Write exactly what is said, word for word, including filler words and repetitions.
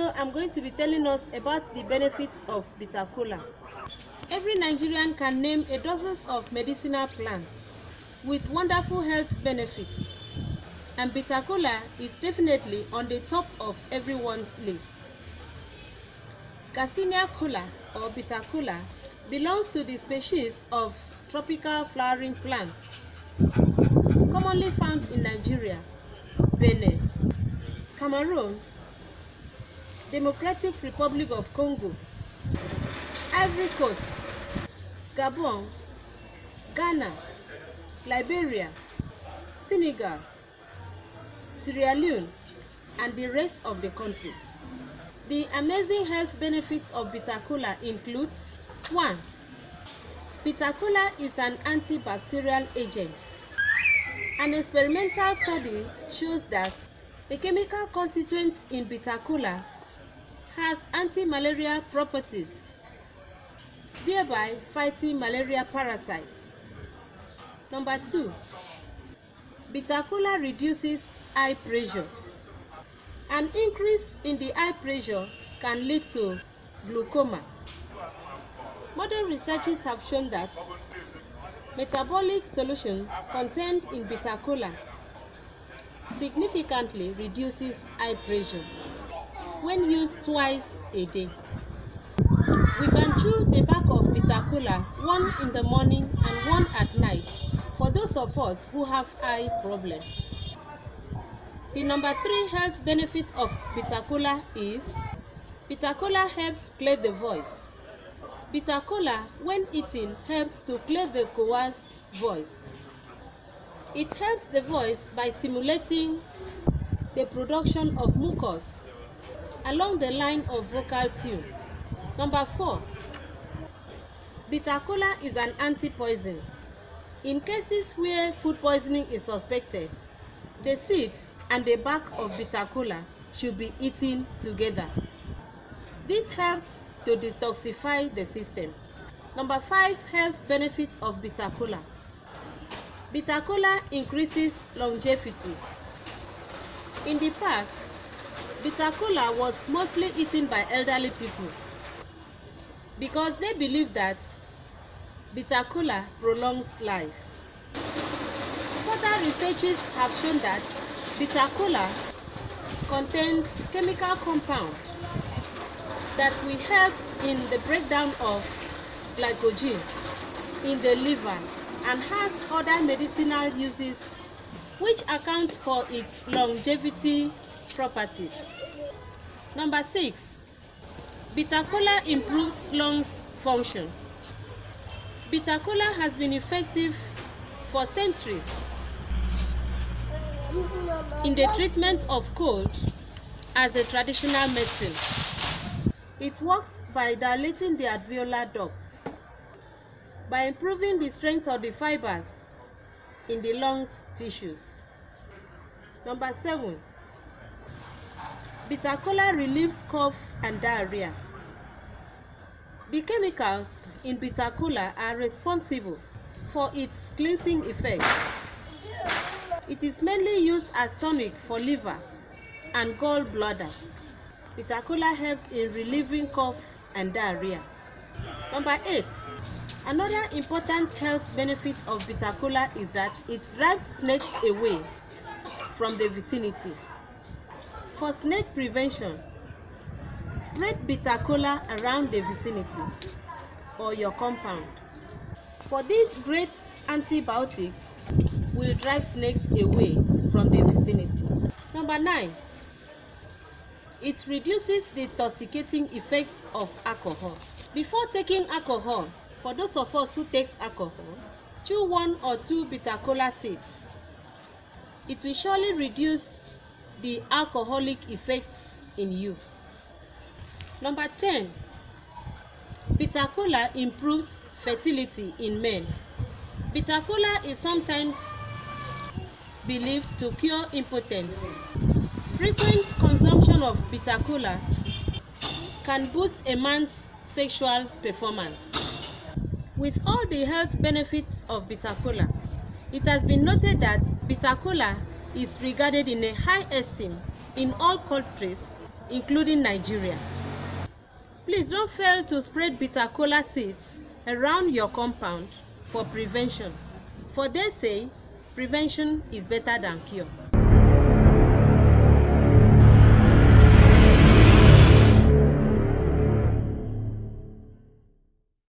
video, I'm going to be telling us about the benefits of bitter kola. Every Nigerian can name a dozens of medicinal plants with wonderful health benefits, and bitter kola is definitely on the top of everyone's list. Garcinia kola or bitter kola belongs to the species of tropical flowering plants commonly found in Nigeria, Benin, Cameroon, Democratic Republic of Congo, Ivory Coast, Gabon, Ghana, Liberia, Senegal, Sierra Leone, and the rest of the countries. The amazing health benefits of bitter kola includes: one. Bitter kola is an antibacterial agent. An experimental study shows that the chemical constituent in bitter kola has anti-malaria properties, thereby fighting malaria parasites. Number two, bitter kola reduces eye pressure. An increase in the eye pressure can lead to glaucoma. Modern researchers have shown that metabolic solution contained in bitter kola significantly reduces eye pressure when used twice a day. We can chew the back of bitter kola, one in the morning and one at night, for those of us who have eye problem. The number three health benefit of bitter kola is bitter kola helps clear the voice. Bitter kola, when eaten, helps to clear the coarse voice. It helps the voice by stimulating the production of mucus along the line of vocal tune. Number four, bitter kola is an anti-poison. In cases where food poisoning is suspected, the seed and the bark of bitter kola should be eaten together. This helps to detoxify the system. Number five health benefits of bitter kola. Bitter kola increases longevity. In the past, bitter kola was mostly eaten by elderly people because they believe that bitter kola prolongs life. Further researches have shown that bitter kola contains chemical compounds that will help in the breakdown of glycogen in the liver and has other medicinal uses which account for its longevity properties. Number six, bitter kola improves lungs function. Bitter kola has been effective for centuries in the treatment of cold as a traditional medicine. It works by dilating the alveolar duct, by improving the strength of the fibers in the lungs tissues. Number seven, bitter kola relieves cough and diarrhea. The chemicals in bitter kola are responsible for its cleansing effect. It is mainly used as tonic for liver and gallbladder. Bitter kola helps in relieving cough and diarrhea. Number eight, another important health benefit of bitter kola is that it drives snakes away from the vicinity. For snake prevention, spread bitter kola around the vicinity or your compound. For this great antibiotic will drive snakes away from the vicinity. Number nine, it reduces the intoxicating effects of alcohol. Before taking alcohol, for those of us who takes alcohol, chew one or two bitter kola seeds. It will surely reduce the alcoholic effects in you. Number ten, bitter kola improves fertility in men. Bitter kola is sometimes believed to cure impotence. Frequent consumption of bitter kola can boost a man's sexual performance. With all the health benefits of bitter kola, it has been noted that bitter kola is regarded in a high esteem in all countries including Nigeria. Please don't fail to spread bitter kola seeds around your compound for prevention, for they say prevention is better than cure.